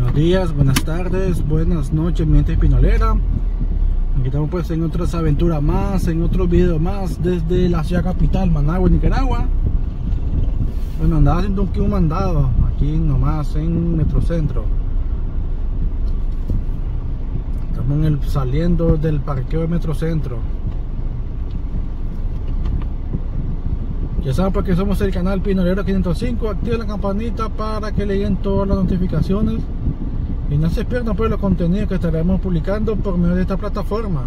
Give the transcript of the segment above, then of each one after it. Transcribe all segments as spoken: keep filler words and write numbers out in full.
Buenos días, buenas tardes, buenas noches, mi gente pinolera. Aquí estamos pues en otras aventuras más, en otro video más desde la ciudad capital, Managua, Nicaragua. Bueno, andaba haciendo un, un mandado aquí nomás en Metrocentro. Estamos en el, saliendo del parqueo de Metrocentro. Ya saben porque somos el canal Pinolero quinientos cinco. Activen la campanita para que le lleguen todas las notificaciones y no se pierdan por los contenidos que estaremos publicando por medio de esta plataforma.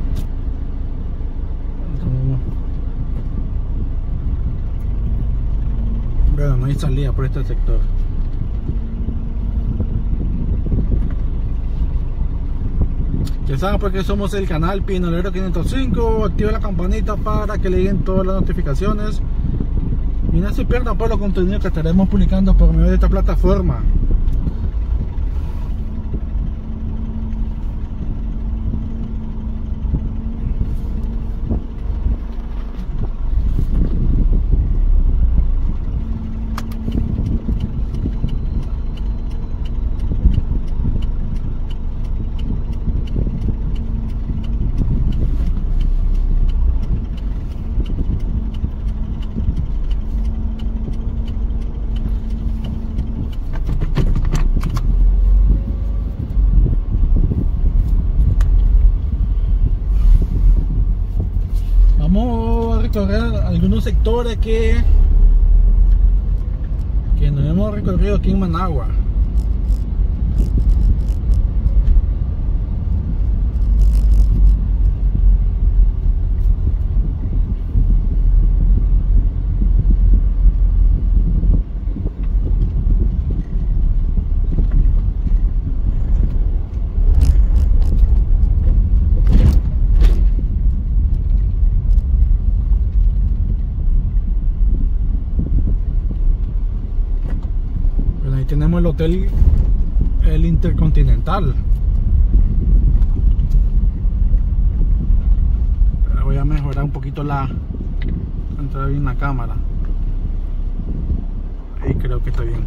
Bueno, no hay salida por este sector. Ya saben porque somos el canal Pinolero quinientos cinco. Activen la campanita para que le lleguen todas las notificaciones y no se pierdan por los contenidos que estaremos publicando por medio de esta plataforma. Vamos a recorrer algunos sectores que, que no hemos recorrido aquí en Managua. Tenemos el hotel El Intercontinental. Pero voy a mejorar un poquito la entrar bien la cámara. Ahí creo que está bien.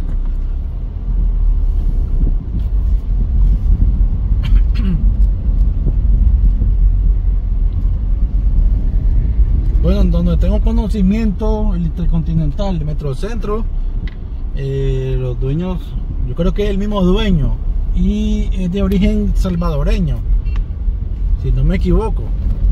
Bueno, donde tengo conocimiento, el Intercontinental de Metrocentro. Eh, los dueños, yo creo que es el mismo dueño y es de origen salvadoreño, si no me equivoco.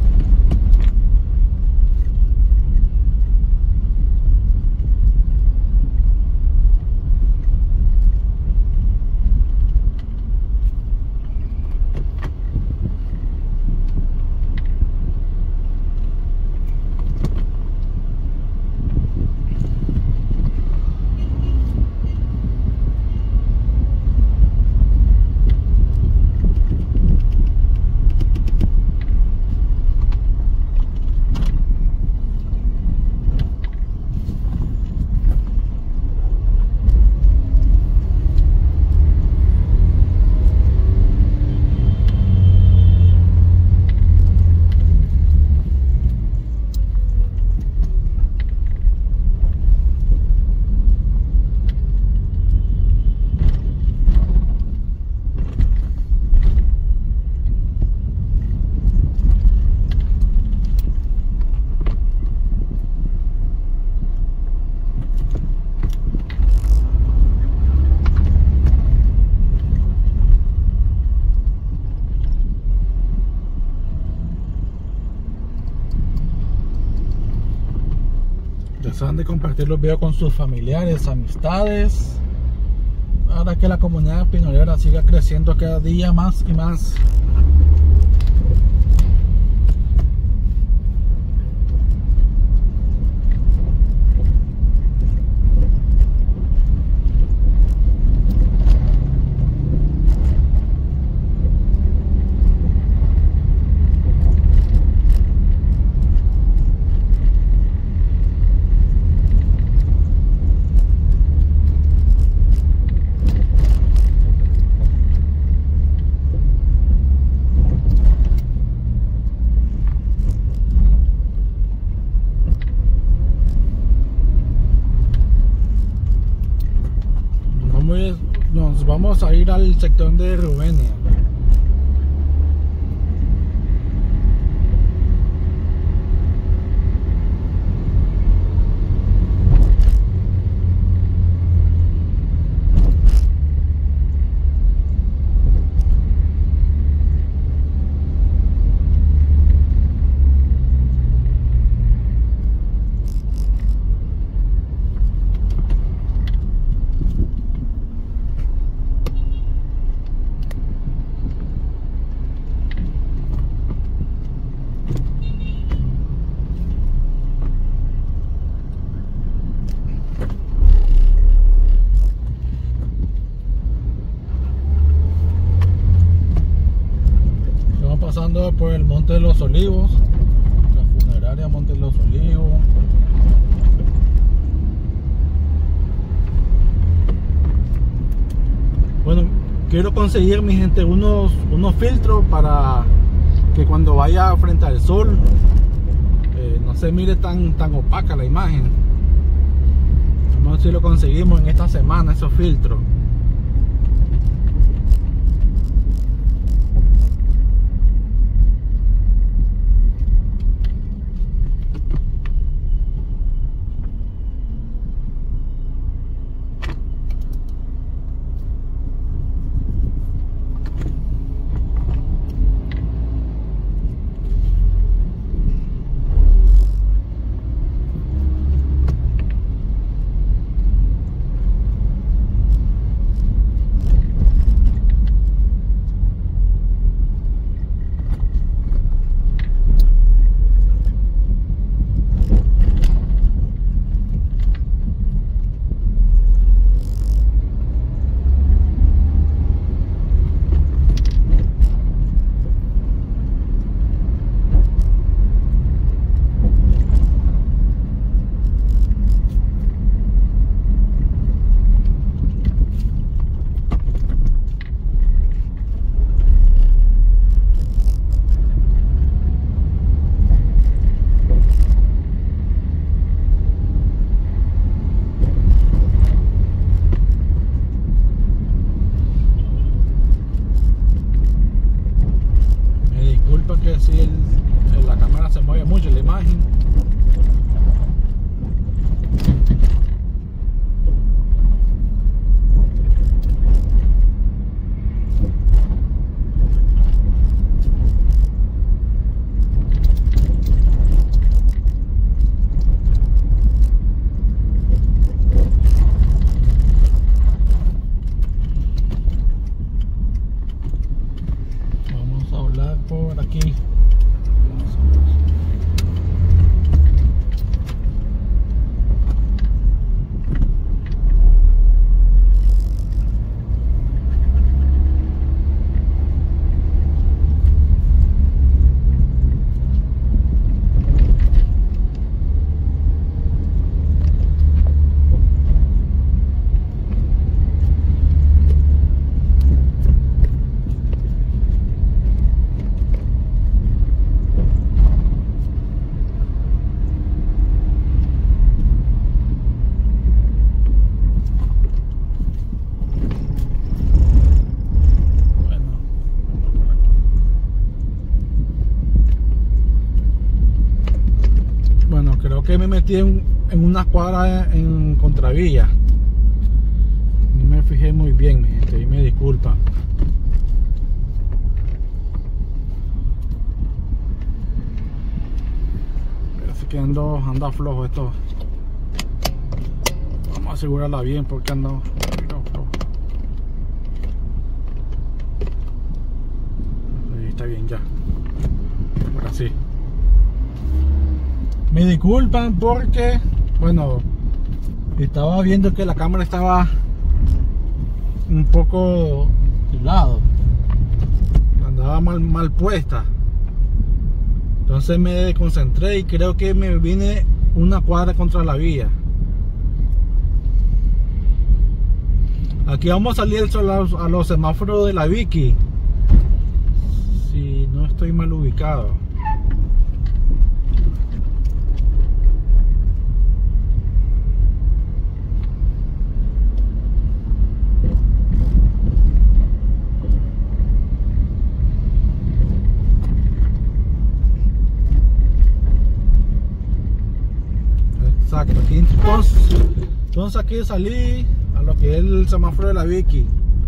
Saben de compartir los videos con sus familiares, amistades, para que la comunidad pinolera siga creciendo cada día más y más. nos vamos a ir al sector de Rubenia. Pasando por el Monte de los Olivos, la funeraria Monte de los Olivos. Bueno, quiero conseguir, mi gente, unos, unos filtros para que cuando vaya frente al sol eh, no se mire tan, tan opaca la imagen. Vamos a ver si lo conseguimos en esta semana, esos filtros. Que si el, la cámara se mueve mucho, la imagen. Vamos a hablar por aquí. Creo que me metí en, en una cuadra en contravía. No me fijé muy bien, mi gente, y me disculpan. Parece que ando, anda flojo esto. Vamos a asegurarla bien porque ando flojo. Ahí está bien ya. Ahora sí. Me disculpan porque, bueno, estaba viendo que la cámara estaba un poco de lado, andaba mal, mal puesta. Entonces me desconcentré y creo que me vine una cuadra contra la vía. Aquí vamos a salir a los, a los semáforos de la Vicky, si no estoy mal ubicado. Entonces, entonces aquí salí a lo que es el semáforo de la Vicky.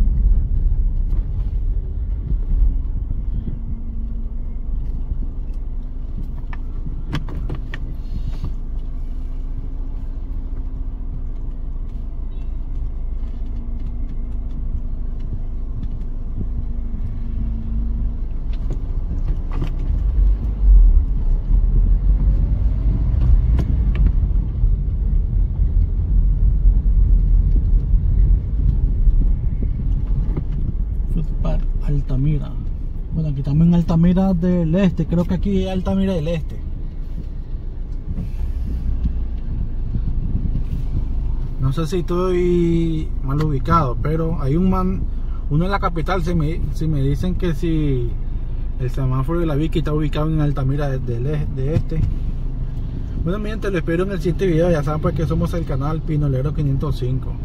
Altamira. Bueno, aquí estamos en Altamira del Este. Creo que aquí es Altamira del Este. No sé si estoy mal ubicado, pero hay un man, uno en la capital. Si me, si me dicen que si el semáforo de la Vicky está ubicado en Altamira del de Este. Bueno, mi gente, lo espero en el siguiente video. Ya saben pues que somos el canal Pinolero quinientos cinco.